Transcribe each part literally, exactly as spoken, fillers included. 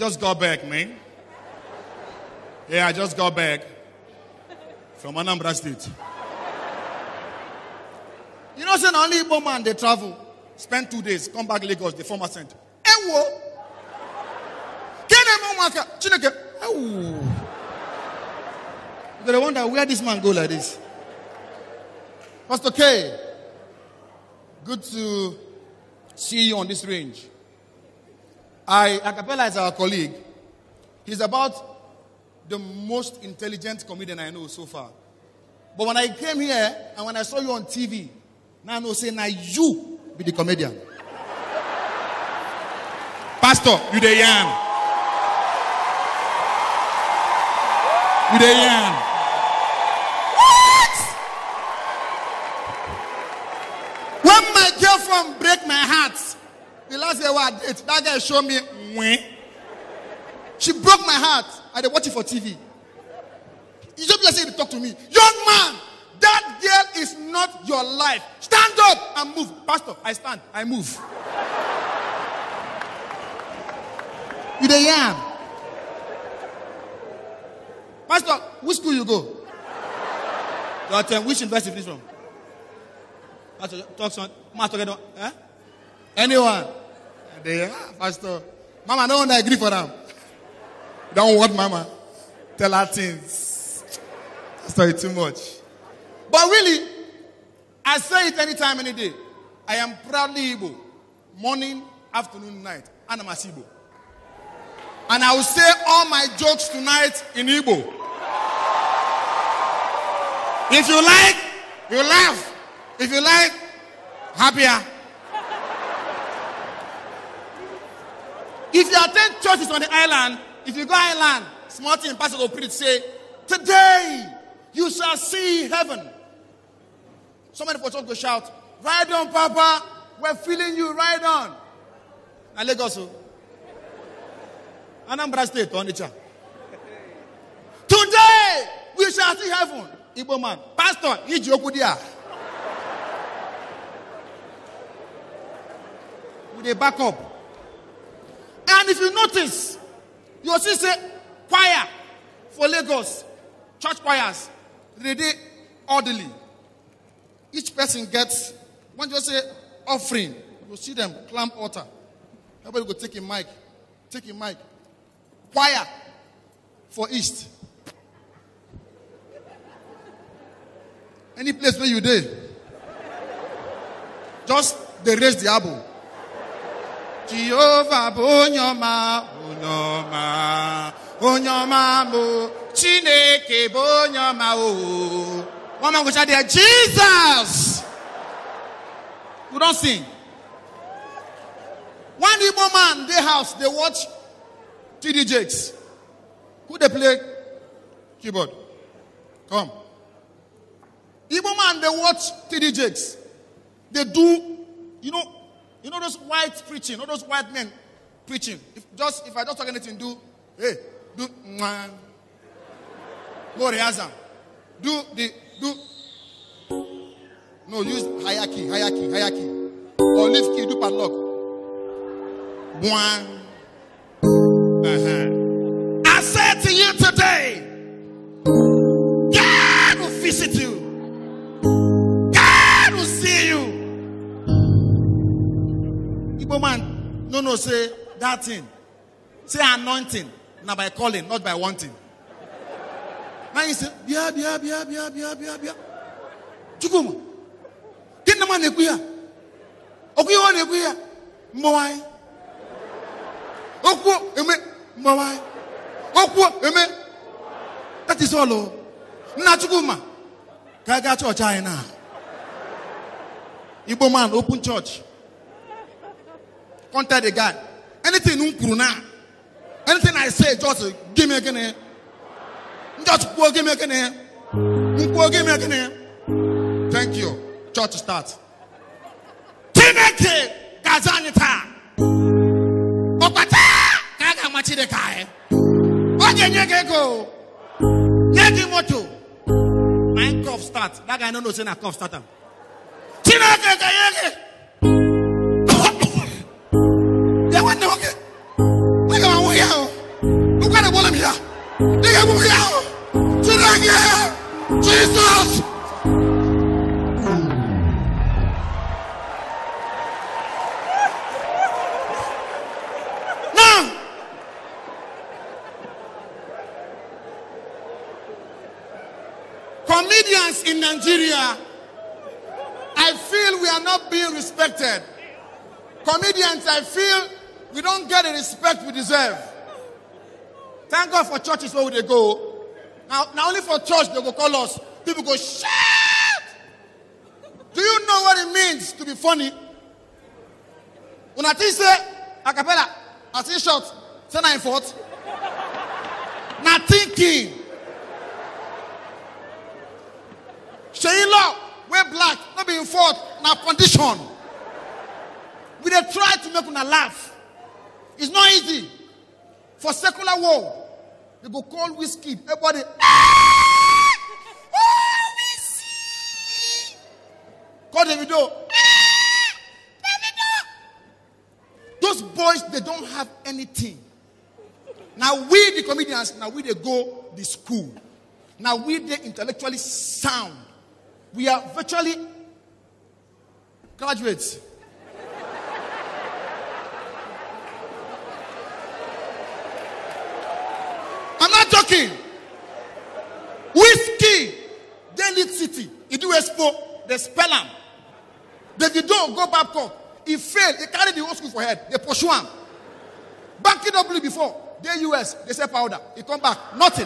just got back, man. Yeah, I just got back from Anambra State. You know, say only Igbo man they travel, spend two days, come back Lagos, the former center. Ewo. Chineke. Ewo. They wonder where this man go like this. Pastor K, good to see you on this range. I, Acapella is our colleague. He's about the most intelligent comedian I know so far. But when I came here and when I saw you on T V, now I know say now you be the comedian. Pastor, you the yarn. You the yarn. When my girlfriend break my heart, the last year I did, that guy showed me when she broke my heart. I did watch it for T V. You just like say to talk to me, young man. That girl is not your life. Stand up and move, Pastor. I stand, I move. You the yam, Pastor. Which school you go? Your turn. Which university is from? Pastor, talk some. Mama together. Eh? Anyone? There, Pastor. Mama, no one agree for them. Don't want Mama. Tell her things. Pastor, it's too much. But really, I say it anytime, any day. I am proudly Igbo. Morning, afternoon, night. And I'm a Igbo. And I will say all my jokes tonight in Igbo. If you like, you laugh. If you like, happier. If you attend churches on the island, if you go island, small thing, pastor will preach, say, today you shall see heaven. Somebody for church go shout, ride on, Papa. We're feeling you, ride on. And Lagos. Anambra State, on the chat. Today we shall see heaven. Igbo man, Pastor, Ijiokudia. With a backup. And if you notice, you'll see say choir for Lagos, church choirs, they did orderly. Each person gets, when you say offering, you'll see them climb altar. Everybody go take a mic, take a mic. Choir for East. Any place where you did, just they raise the album. Jehovah Bonyoma, Bonyoma, Bonyoma mo, Chineke Bonyoma o. One man go shout there, Jesus. You don't sing. One Igbo man, they house, they watch T D Jakes. Who they play keyboard? Come. Igbo man, they watch T D Jakes. They do, you know, you know those white preaching, you know those white men preaching. If just if I don't talk anything, do hey, do mwah. Go rehearsal. Do the do no use higher key, higher key, higher key. Or lift key, do padlock. One. Uh-huh. I said to you today, God will visit you. God will see you. Igbo man, no, no, say that thing. Say anointing. Now by calling, not by wanting. Now you say, bia, bia, bia, bia, bia, bia, bia. Chukuma. Get the manekuya. Okuya nekuya. Mwai. Okwo, eme. Mwai. Okwo, eme. That is all. Na chukuma. Kaga church China. Igbo man, open church. Contact the guy. Anything unkuru na. Anything I say, just give me again. Just go give me again. Go give me again. Thank you. Church start. Timeke Kazanita. Okata Kaga Machide Kai. Oje nyege go. Nyege moto. Nine cough start. That guy no know say na cough start am. Timeke Kayege. They want to okay. Look at my way out. I'm here. Jesus. Now, comedians in Nigeria, I feel we are not being respected. Comedians, I feel we don't get the respect we deserve. Thank God for churches where they go. Now, not only for church they go call us. People go, shit! Do you know what it means to be funny? When I think say, a cappella, I see short, say nine fourth. Not thinking. Sheila, we're black, not being fought, now condition. We they try to make una laugh. It's not easy. For secular world, they go call whiskey. Everybody, ah! Oh, whiskey! Call Davido. Ah! Davido! Those boys, they don't have anything. Now we, the comedians, now we, they go the school. Now we, they intellectually sound. We are virtually graduates. I'm not joking. Whiskey, Daily City, he do expo, they spell him. Davido go back court. He failed. He carried the whole school for head. They pursue him. Banky W before. They U S, they say powder. He come back, nothing.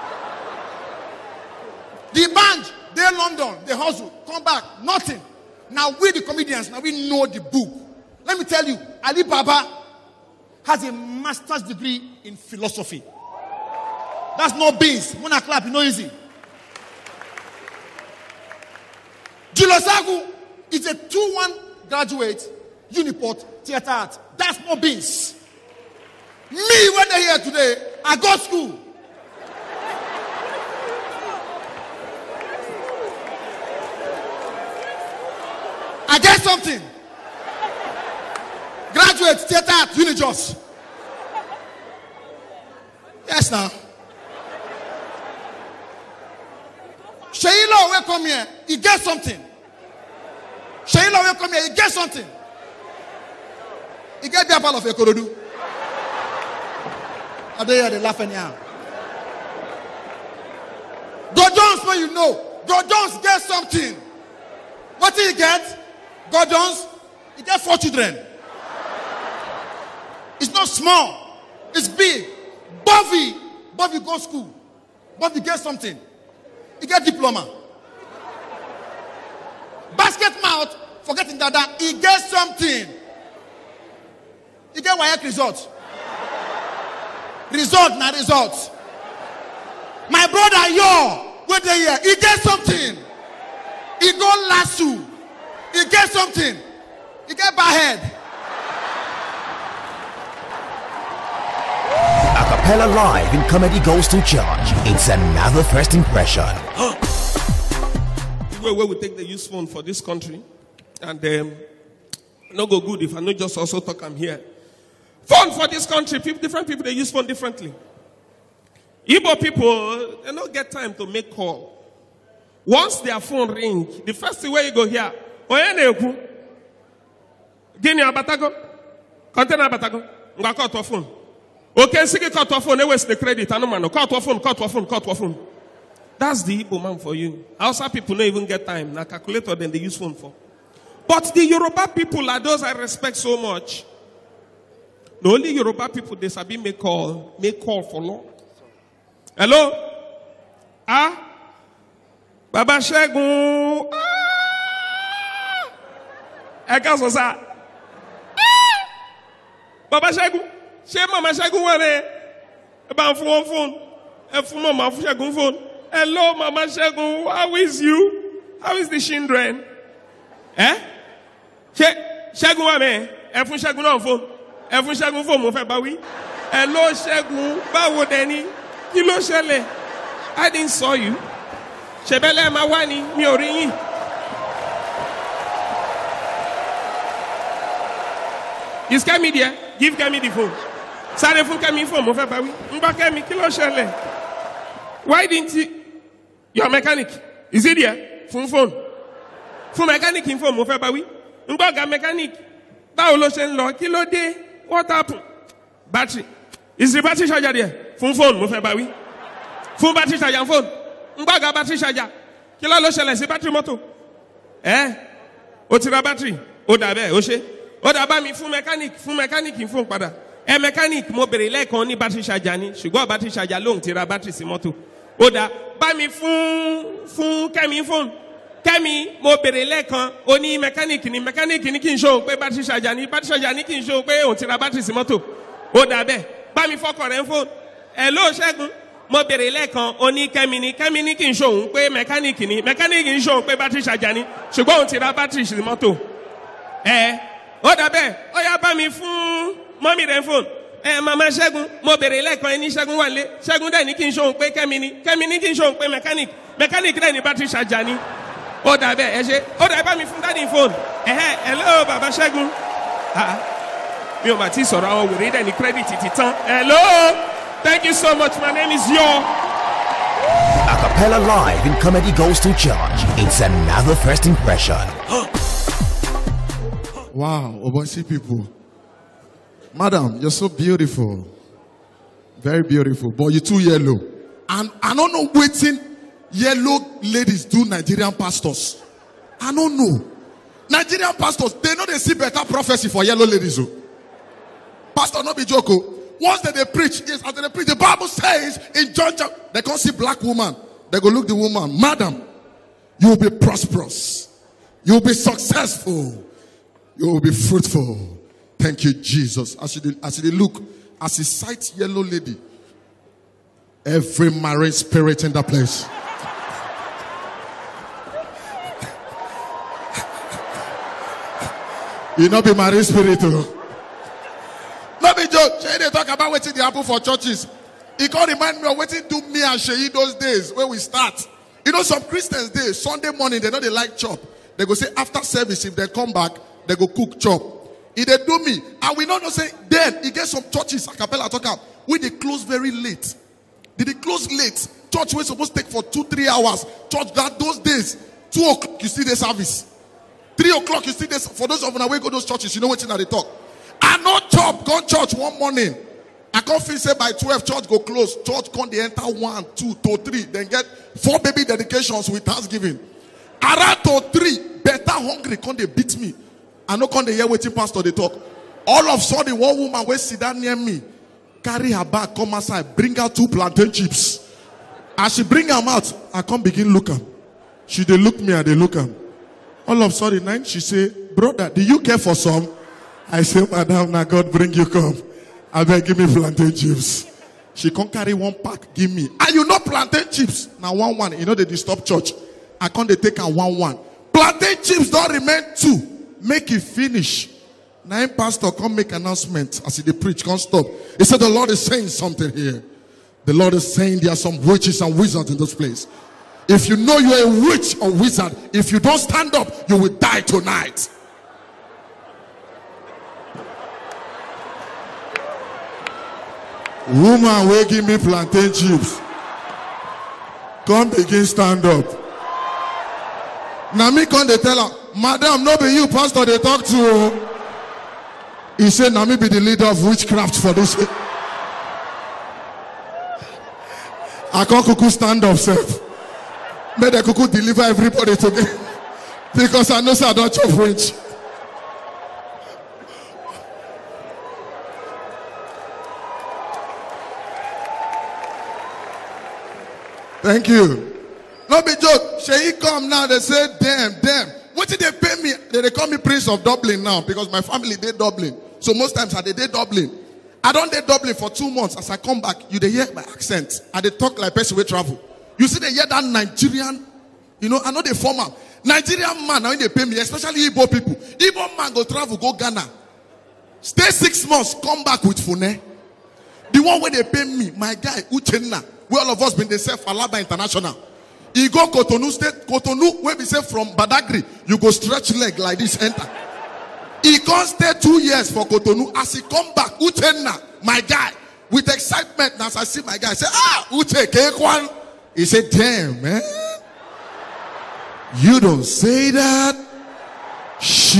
The band, they London, they hustle, come back, nothing. Now we the comedians, now we know the book. Let me tell you, Ali Baba has a master's degree in philosophy. That's no beans. When I clap, you know easy. Julius Agu is a two one graduate, Uniport, theater art. That's no beans. Me, when they're here today, I go to school. I get something. Graduate, theater art, Unijos. Yes, now. Sheila will come here, he gets something. Sheila will come here, he gets something. He gets the apple of Ekorodu. Are they here? They laughing now. God Jones, when you know, God Jones gets something. What did he get? God Jones, he gets four children. It's not small, it's big. Bobby, Bobby goes school. Bobby gets something. He get diploma. Basket mouth, forgetting that, he gets something. He get W A E C result. Result, not result. My brother, yo, wait there here. He get something. He go lasso. He get something. He get bad head. Acapella Live in Comedy Goes to Church. It's another first impression. The way where we take the use phone for this country, and um, no go good if I not just also talk I'm here. Phone for this country, people, different people they use phone differently. Igbo people they don't get time to make call. Once their phone ring, the first thing where you go here, Oyeneku, Guinea Abatago, Container Abatago, Nga cut your phone. Okay, Siki cut your phone, they waste the credit. I know man, cut your phone, cut your phone, cut your phone. That's the Igbo man for you. Outside people don't even get time. Now calculator then they use phone for. But the Yoruba people are those I respect so much. The only Yoruba people they sabi make call, make call for long. Hello? Ah? Baba Shegun. Ah! Eka sosa. Ah! Baba Shegun. She Mama Shegun wale. Eba phone phone. E phone Mama Shegun phone. Hello Mama Shegun. How is you? How is the children? Eh? She Shegun wale. E phone Shegun on phone. E phone Shegun phone mo fe ba wi. Hello Shegun. Báwo deni? Kí ló ṣẹlẹ̀? I didn't saw you. Shebele Mawani, mi ò rí yín. You scare me there? Give me the phone. Sáré fún Kẹ́mi phone mo fẹ́ bá wí. Ń gbọ́ Kẹ́mi kí ló ṣẹlẹ̀? Why didn't you? Your mechanic, is he there? Fún phone. Fún mechanic in phone mo fẹ́ bá wí. Ń gbọ́ ga mechanic. Báwo ló ṣe ń lọ? Kí ló dé? What happened? Battery. Is the battery charger there? Fún phone mo fẹ́ bá wí. Fún battery charger phone. Ń gbọ́ ga battery charger. Kí ló ló ṣẹlẹ̀ sí battery mọ́tò? Eh? O ti ra battery. O dà bẹ́ẹ̀, o ṣe. O dà bá mi fún mechanic, fún mechanic in phone padà. Eh mechanic mo bèrè lẹ́ẹ̀kan ní battery charger ni. Ṣùgbọ́n battery charger lóhùn ti ra battery sí mọ́tò. O dà bá mi fún fún Kẹ́mi phone. Kẹ́mi mo bèrè lẹ́ẹ̀kan o ní mechanic ni mechanic ni kí n show pé battery charger ni battery charger ni kí n show pé òun ti ra battery sí mọ́tò. O dà bẹ́ẹ̀ bá mi fọkọ̀ rẹ̀ phone. Hello Ṣẹ́gun mo bèrè lẹ́ẹ̀kan o ní Kẹ́mi ni Kẹ́mi ni kí n show òun pé mechanic ni mechanic ni show pé battery charger ni ṣùgbọ́n òun ti ra battery sí mọ́tò. Ẹ o dà bẹ́ẹ̀ ó yá bá mi fún mọ́mì rẹ̀ phone. Ẹ mama Ṣẹ́gun mo bèrè lẹ́ẹ̀kan ẹni Ṣẹ́gun wà lé Ṣẹ́gun dẹ̀ ní kí n show pé Kẹ́mi ni Kẹ́mi ní kí n show pé mechanic mechanic dẹ̀ ní battery charger ni. Ó dà bẹ́ẹ̀ ẹ ṣe ó dà bá mi fún daddy phone. Ẹ̀hẹ́ hello baba Ṣẹ́gun. Ah mi ò mà ti sọ̀rọ̀ àwọn wèrè dẹ̀ ní credit ti tán. Hello thank you so much my name is Yo. Acapella Live in Comedy Goes to Church. It's another first impression. Wow, Obansi people. Madam, you're so beautiful. Very beautiful. But you're too yellow. And I don't know waiting yellow ladies do Nigerian pastors. I don't know. Nigerian pastors, they know they see better prophecy for yellow ladies. Oh. Pastor, not be joke. Once that they preach, yes, after they preach, the Bible says in John chapter, they can't see black woman. They go look the woman. Madam, you will be prosperous. You will be successful. You will be fruitful. Thank you, Jesus. As you, as you look, as you sight yellow lady, every marine spirit in that place. You not be marine spirit. Oh. Not be joke. Shey they talk about waiting the apple for churches. It can't remind me of waiting do me and Shey those days when we start. You know some Christians day Sunday morning they know they like chop. They go say after service if they come back they go cook chop. If they do me, I will not know say then he get some churches Acapella talk about we they close very late. Did they close late? Church was supposed to take for two three hours. Church that those days two o'clock you see the service. Three o'clock you see this. For those of you who go those churches, you know what they talk. I know chop gone church one morning. I can't feel say by twelve church go close. Church can't they enter one, two, to three, then get four baby dedications with Thanksgiving. Around to three, better hungry can't they beat me. I know can't they hear waiting pastor they talk. All of a sudden one woman will sit down near me, carry her bag, come outside, bring out two plantain chips. As she bring them out, I can't begin look am. She they look me and they look am. All of a sudden night she say, brother, do you care for some? I say, madam, now God bring you come. I beg give me plantain chips. She can't carry one pack, give me. And you know plantain chips. Now one one, you know they disturb church. I can't they take a one one. Plantain chips don't remain two. Make it finish. Now pastor come make announcement as he they preach, can't stop. He said the Lord is saying something here. The Lord is saying there are some witches and wizards in this place. If you know you're a witch or wizard, if you don't stand up, you will die tonight. Woman, will give me plantain chips. Come begin stand up. Now me come they tell her, madam, no be you, pastor, they talk to. He said, now me be the leader of witchcraft for this. I can't cuckoo stand up, self. May the cuckoo deliver everybody together. Because I know sir, I don't chop witch. Thank you. No be joke. Sheyi come now, they say, damn, damn. What did they pay me? They, they call me Prince of Dublin now because my family did Dublin. So most times I they did Dublin. I don't did Dublin for two months. As I come back, you they hear my accent. I they talk like person we travel. You see they hear that Nigerian, you know, I know they former. Nigerian man, now they pay me, especially Igbo people. Igbo man go travel, go Ghana. Stay six months, come back with Fune. The one where they pay me, my guy, Uchenna, where all of us been they say Falaba International. He go Cotonou State, Cotonou, where we say from Badagry, you go stretch leg like this, enter. He can't stay two years for Cotonou. As he come back, Uchenna, My guy, with excitement, as I see my guy, I say, ah, Uche, cake one. He said, damn, man. You don't say that. She.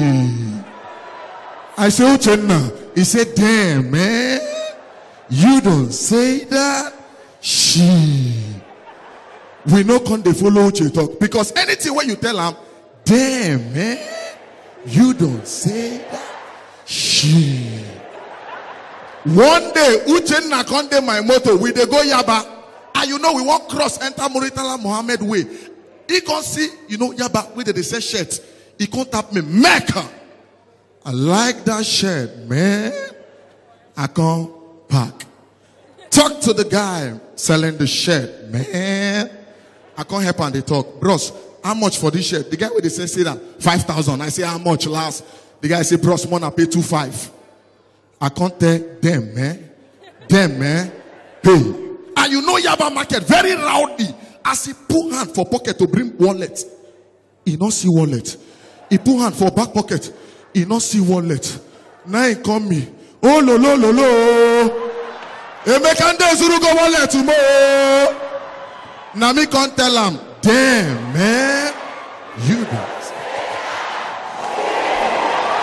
I say, Uche, now. He said, damn, man. You don't say that. She. We no can they follow Uche talk. Because anything when you tell him, damn, man. You don't say that. She. One day, Uche na konde my motor. We they go Yaba. And you know, we won't cross, enter Muritala Mohammed way. He can see, you know, Yaba, where they say shirt. He can't tap me, Mecca. I like that shirt, man. I can't pack. Talk to the guy selling the shirt, man. I can't help and they talk. Bros, how much for this shirt? The guy with the say, say that, five thousand. I say, how much last? The guy say, bros, man, I pay two five. I can't tell them, man. Them, man, pay. And you know Yaba market, very rowdy. As he put hand for pocket to bring wallet, he not see wallet. He put hand for back pocket, he not see wallet. Now he come me. Oh, lo, lo, lo, lo. He make and zuru go wallet tomorrow. Now me can't tell him, damn, man, you don't.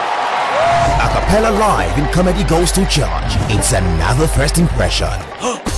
Acapella Live in Comedy Goes to Church. It's another first impression.